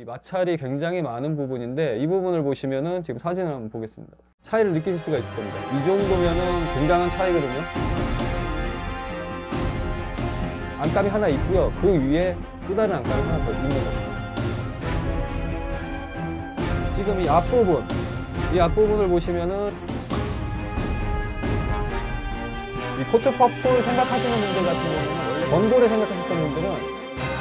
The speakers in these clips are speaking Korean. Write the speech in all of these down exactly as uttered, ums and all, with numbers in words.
이 마찰이 굉장히 많은 부분인데, 이 부분을 보시면은 지금 사진을 한번 보겠습니다. 차이를 느끼실 수가 있을 겁니다. 이 정도면은 굉장한 차이거든요. 안감이 하나 있고요. 그 위에 또 다른 안감이 하나 더 있는 겁니다. 지금 이 앞부분, 이 앞부분을 보시면은 이 코트 퍼플 생각하시는 분들 같은 경우는, 원래 번골에 생각하셨던 분들은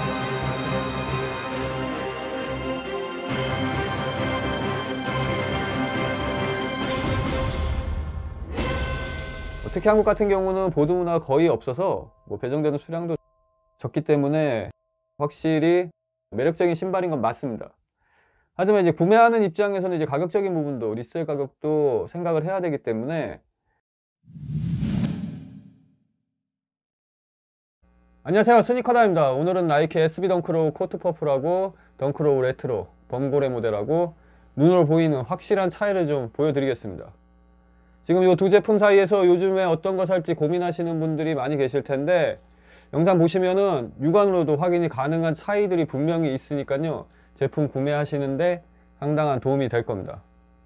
특히 한국 같은 경우는 보드 문화가 거의 없어서 뭐 배정되는 수량도 적기 때문에 확실히 매력적인 신발인 건 맞습니다. 하지만 이제 구매하는 입장에서는 이제 가격적인 부분도, 리셀 가격도 생각을 해야 되기 때문에. 안녕하세요, 스니커다입니다. 오늘은 나이키 에스비 덩크로우 코트 퍼플하고 덩크로우 레트로 범고래 모델하고 눈으로 보이는 확실한 차이를 좀 보여드리겠습니다. 지금 이 두 제품 사이에서 요즘에 어떤 거 살지 고민하시는 분들이 많이 계실 텐데, 영상 보시면은 육안으로도 확인이 가능한 차이들이 분명히 있으니까요, 제품 구매하시는데 상당한 도움이 될 겁니다.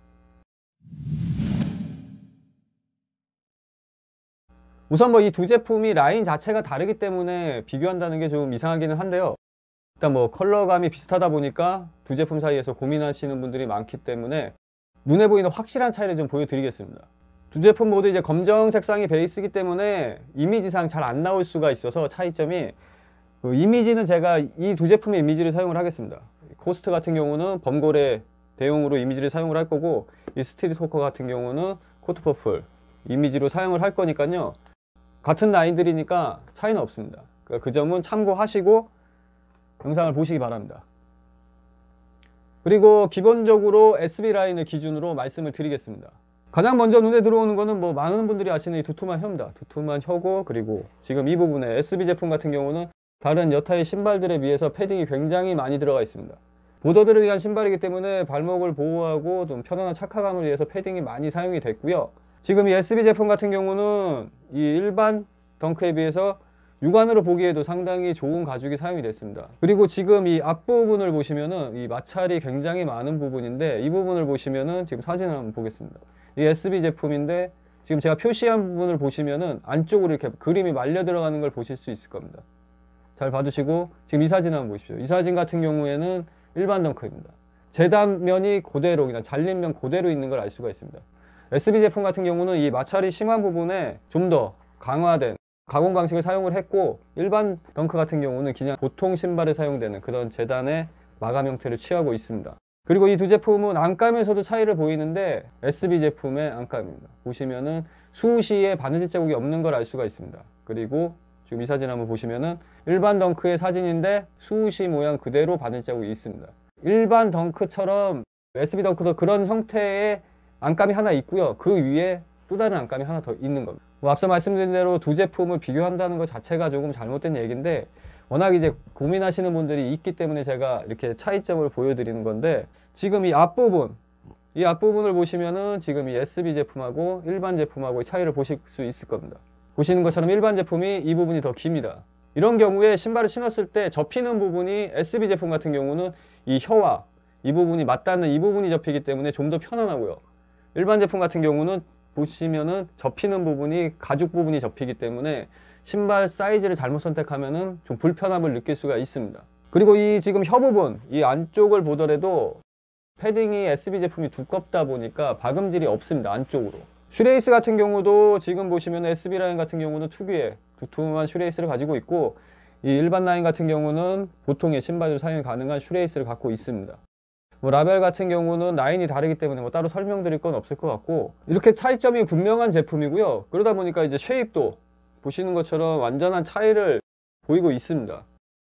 우선 뭐 이 두 제품이 라인 자체가 다르기 때문에 비교한다는 게 좀 이상하기는 한데요. 일단 뭐 컬러감이 비슷하다 보니까 두 제품 사이에서 고민하시는 분들이 많기 때문에 눈에 보이는 확실한 차이를 좀 보여드리겠습니다. 두 제품 모두 이제 검정 색상이 베이스이기 때문에 이미지상 잘 안 나올 수가 있어서 차이점이, 그 이미지는 제가 이 두 제품의 이미지를 사용을 하겠습니다. 코스트 같은 경우는 범고래 대용으로 이미지를 사용을 할 거고, 이 스트리트 호커 같은 경우는 코트 퍼플 이미지로 사용을 할 거니까요, 같은 라인들이니까 차이는 없습니다. 그러니까 그 점은 참고하시고 영상을 보시기 바랍니다. 그리고 기본적으로 에스비 라인을 기준으로 말씀을 드리겠습니다. 가장 먼저 눈에 들어오는 거는 뭐 많은 분들이 아시는 이 두툼한 혀입니다. 두툼한 혀고, 그리고 지금 이 부분에 에스비 제품 같은 경우는 다른 여타의 신발들에 비해서 패딩이 굉장히 많이 들어가 있습니다. 보더들을 위한 신발이기 때문에 발목을 보호하고 좀 편안한 착화감을 위해서 패딩이 많이 사용이 됐고요. 지금 이 에스비 제품 같은 경우는 이 일반 덩크에 비해서 육안으로 보기에도 상당히 좋은 가죽이 사용이 됐습니다. 그리고 지금 이 앞부분을 보시면은 이 마찰이 굉장히 많은 부분인데, 이 부분을 보시면은 지금 사진을 한번 보겠습니다. 이 에스비 제품인데 지금 제가 표시한 부분을 보시면은 안쪽으로 이렇게 그림이 말려 들어가는 걸 보실 수 있을 겁니다. 잘 봐주시고 지금 이 사진 한번 보십시오. 이 사진 같은 경우에는 일반 덩크입니다. 재단면이 그대로, 그냥 잘린 면 그대로 있는 걸 알 수가 있습니다. 에스비 제품 같은 경우는 이 마찰이 심한 부분에 좀 더 강화된 가공 방식을 사용을 했고, 일반 덩크 같은 경우는 그냥 보통 신발에 사용되는 그런 재단의 마감 형태를 취하고 있습니다. 그리고 이 두 제품은 안감에서도 차이를 보이는데, 에스비 제품의 안감입니다. 보시면은 수시에 바느질 자국이 없는 걸 알 수가 있습니다. 그리고 지금 이 사진 한번 보시면은 일반 덩크의 사진인데 수시 모양 그대로 바느질 자국이 있습니다. 일반 덩크처럼 에스비 덩크도 그런 형태의 안감이 하나 있고요. 그 위에 또 다른 안감이 하나 더 있는 겁니다. 뭐 앞서 말씀드린 대로 두 제품을 비교한다는 것 자체가 조금 잘못된 얘기인데, 워낙 이제 고민하시는 분들이 있기 때문에 제가 이렇게 차이점을 보여드리는 건데, 지금 이 앞부분, 이 앞부분을 보시면은 지금 이 에스비 제품하고 일반 제품하고의 차이를 보실 수 있을 겁니다. 보시는 것처럼 일반 제품이 이 부분이 더 깁니다. 이런 경우에 신발을 신었을 때 접히는 부분이 에스비 제품 같은 경우는 이 혀와 이 부분이 맞닿는 이 부분이 접히기 때문에 좀 더 편안하고요. 일반 제품 같은 경우는 보시면은 접히는 부분이 가죽 부분이 접히기 때문에 신발 사이즈를 잘못 선택하면은 좀 불편함을 느낄 수가 있습니다. 그리고 이 지금 혀 부분, 이 안쪽을 보더라도 패딩이 에스비 제품이 두껍다 보니까 박음질이 없습니다. 안쪽으로. 슈레이스 같은 경우도 지금 보시면 에스비 라인 같은 경우는 특유의 두툼한 슈레이스를 가지고 있고, 이 일반 라인 같은 경우는 보통의 신발로 사용이 가능한 슈레이스를 갖고 있습니다. 뭐 라벨 같은 경우는 라인이 다르기 때문에 뭐 따로 설명드릴 건 없을 것 같고, 이렇게 차이점이 분명한 제품이고요. 그러다 보니까 이제 쉐입도 보시는 것처럼 완전한 차이를 보이고 있습니다.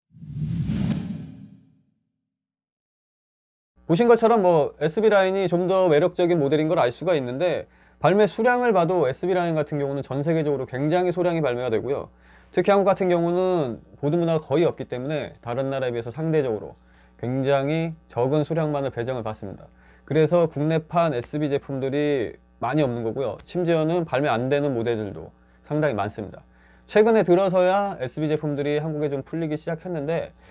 보신 것처럼 뭐 에스비 라인이 좀 더 매력적인 모델인 걸 알 수가 있는데, 발매 수량을 봐도 에스비 라인 같은 경우는 전 세계적으로 굉장히 소량이 발매가 되고요. 특히 한국 같은 경우는 보드 문화가 거의 없기 때문에 다른 나라에 비해서 상대적으로 굉장히 적은 수량만을 배정을 받습니다. 그래서 국내판 에스비 제품들이 많이 없는 거고요. 심지어는 발매 안 되는 모델들도 상당히 많습니다. 최근에 들어서야 에스비 제품들이 한국에 좀 풀리기 시작했는데,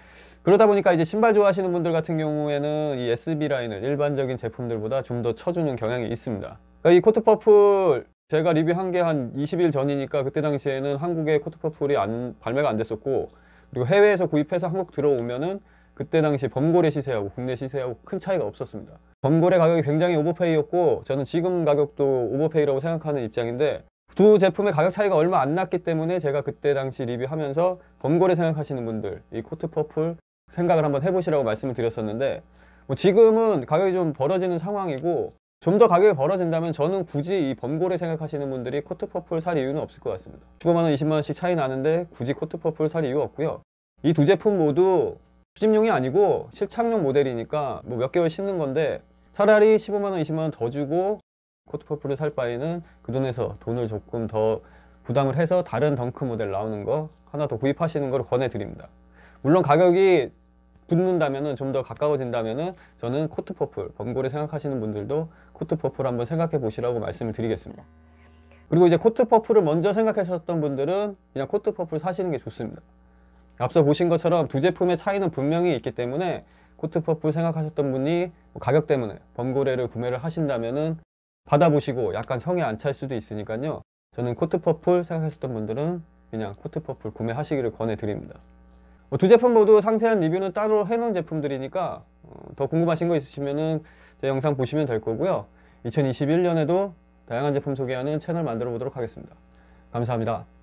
그러다 보니까 이제 신발 좋아하시는 분들 같은 경우에는 이 에스비 라인을 일반적인 제품들보다 좀 더 쳐주는 경향이 있습니다. 그러니까 이 코트퍼플 제가 리뷰한 게 한 이십 일 전이니까 그때 당시에는 한국에 코트퍼플이 안, 발매가 안 됐었고, 그리고 해외에서 구입해서 한국 들어오면은 그때 당시 범고래 시세하고 국내 시세하고 큰 차이가 없었습니다. 범고래 가격이 굉장히 오버페이였고, 저는 지금 가격도 오버페이라고 생각하는 입장인데, 두 제품의 가격 차이가 얼마 안 났기 때문에 제가 그때 당시 리뷰하면서 범고래 생각하시는 분들 이 코트퍼플 생각을 한번 해보시라고 말씀을 드렸었는데, 뭐 지금은 가격이 좀 벌어지는 상황이고, 좀 더 가격이 벌어진다면 저는 굳이 이 범고래 생각하시는 분들이 코트퍼플 살 이유는 없을 것 같습니다. 십오만 원, 이십만 원씩 차이 나는데 굳이 코트퍼플 살 이유가 없고요. 이 두 제품 모두 수집용이 아니고 실착용 모델이니까 뭐 몇 개월 신는 건데, 차라리 십오만 원, 이십만 원 더 주고 코트퍼플을 살 바에는 그 돈에서 돈을 조금 더 부담을 해서 다른 덩크 모델 나오는 거 하나 더 구입하시는 걸 권해드립니다. 물론 가격이 붙는다면은, 좀 더 가까워진다면은 저는 코트퍼플, 범고래 생각하시는 분들도 코트퍼플 한번 생각해 보시라고 말씀을 드리겠습니다. 그리고 이제 코트퍼플을 먼저 생각하셨던 분들은 그냥 코트퍼플 사시는 게 좋습니다. 앞서 보신 것처럼 두 제품의 차이는 분명히 있기 때문에 코트퍼플 생각하셨던 분이 가격 때문에 범고래를 구매를 하신다면은 받아보시고 약간 성에 안 찰 수도 있으니까요. 저는 코트퍼플 생각하셨던 분들은 그냥 코트퍼플 구매하시기를 권해드립니다. 두 제품 모두 상세한 리뷰는 따로 해놓은 제품들이니까 더 궁금하신 거 있으시면은 제 영상 보시면 될 거고요. 이천이십일 년에도 다양한 제품 소개하는 채널 만들어 보도록 하겠습니다. 감사합니다.